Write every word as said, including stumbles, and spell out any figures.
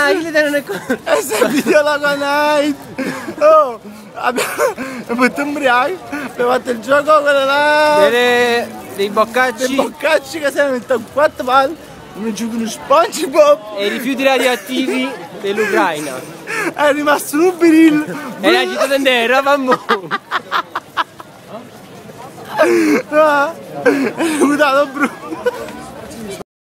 Ah, il leader non è qua. E se video la Night. Oh, abbiamo fatto ubriachi, abbiamo fatto il gioco quello là. Delle, dei boccacci. Dei boccacci che si mettono quattro palle. Mi giocano SpongeBob. E i rifiuti radioattivi dell'Ucraina. È rimasto un biril. E la città d'Andera, fammo. Ah, è mutato brutto.